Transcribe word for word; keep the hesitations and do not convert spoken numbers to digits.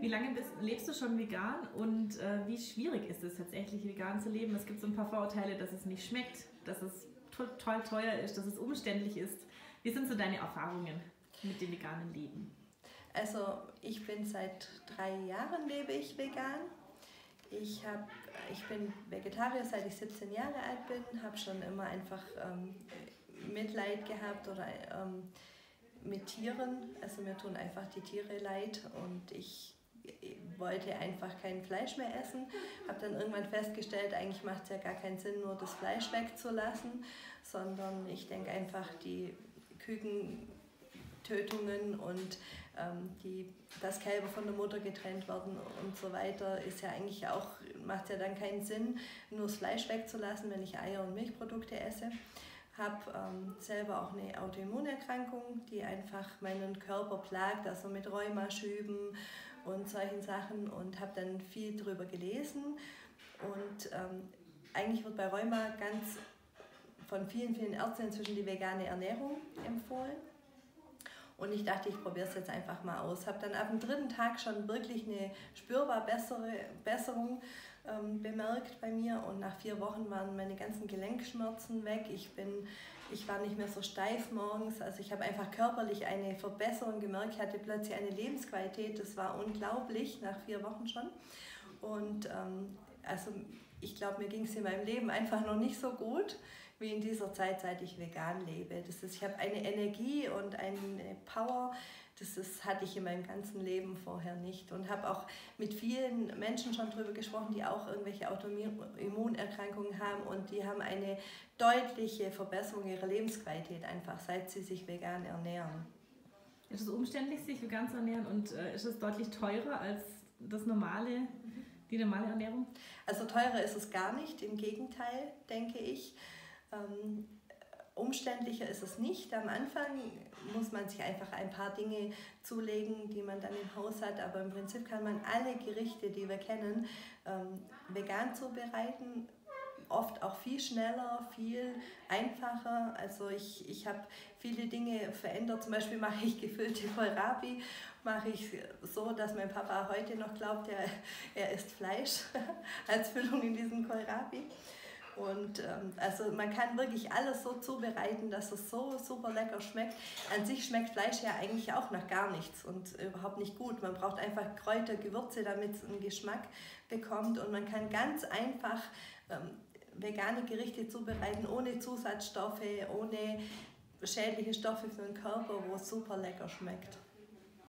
Wie lange bist, lebst du schon vegan und äh, wie schwierig ist es tatsächlich vegan zu leben? Es gibt so ein paar Vorurteile, dass es nicht schmeckt, dass es total teuer ist, dass es umständlich ist. Wie sind so deine Erfahrungen mit dem veganen Leben? Also ich bin seit drei Jahren lebe ich vegan. Ich, hab, ich bin Vegetarier, seit ich siebzehn Jahre alt bin, habe schon immer einfach ähm, Mitleid gehabt oder ähm, mit Tieren. Also mir tun einfach die Tiere leid und ich wollte einfach kein Fleisch mehr essen. Habe dann irgendwann festgestellt, eigentlich macht es ja gar keinen Sinn, nur das Fleisch wegzulassen, sondern ich denke einfach, die Kükentötungen und ähm, die, dass Kälber von der Mutter getrennt werden und so weiter, ist ja eigentlich auch, macht ja dann keinen Sinn, nur das Fleisch wegzulassen, wenn ich Eier und Milchprodukte esse. Habe ähm, selber auch eine Autoimmunerkrankung, die einfach meinen Körper plagt, also mit Rheumaschüben und solchen Sachen, und habe dann viel darüber gelesen. Und ähm, eigentlich wird bei Rheuma ganz von vielen, vielen Ärzten inzwischen die vegane Ernährung empfohlen. Und ich dachte, ich probiere es jetzt einfach mal aus. Habe dann ab dem dritten Tag schon wirklich eine spürbar bessere Besserung ähm, bemerkt bei mir. Und nach vier Wochen waren meine ganzen Gelenkschmerzen weg. Ich, bin, ich war nicht mehr so steif morgens. Also ich habe einfach körperlich eine Verbesserung gemerkt. Ich hatte plötzlich eine Lebensqualität. Das war unglaublich, nach vier Wochen schon. Und ähm, also ich glaube, mir ging es in meinem Leben einfach noch nicht so gut wie in dieser Zeit, seit ich vegan lebe. Das ist, ich habe eine Energie und eine Power, das ist, hatte ich in meinem ganzen Leben vorher nicht. Und habe auch mit vielen Menschen schon darüber gesprochen, die auch irgendwelche Autoimmunerkrankungen haben, und die haben eine deutliche Verbesserung ihrer Lebensqualität einfach, seit sie sich vegan ernähren. Ist es umständlich, sich vegan zu ernähren, und äh, ist es deutlich teurer als das normale, die normale Ernährung? Also teurer ist es gar nicht, im Gegenteil, denke ich. Ähm, umständlicher ist es nicht. Am Anfang muss man sich einfach ein paar Dinge zulegen, die man dann im Haus hat, aber im Prinzip kann man alle Gerichte, die wir kennen, ähm, vegan zubereiten. Oft auch viel schneller, viel einfacher. Also ich, ich habe viele Dinge verändert. Zum Beispiel mache ich gefüllte Kohlrabi, mache ich so, dass mein Papa heute noch glaubt, er, er isst Fleisch als Füllung in diesen Kohlrabi. Und ähm, also man kann wirklich alles so zubereiten, dass es so super lecker schmeckt. An sich schmeckt Fleisch ja eigentlich auch nach gar nichts und überhaupt nicht gut. Man braucht einfach Kräuter, Gewürze, damit es einen Geschmack bekommt. Und man kann ganz einfach ähm, vegane Gerichte zubereiten, ohne Zusatzstoffe, ohne schädliche Stoffe für den Körper, wo es super lecker schmeckt.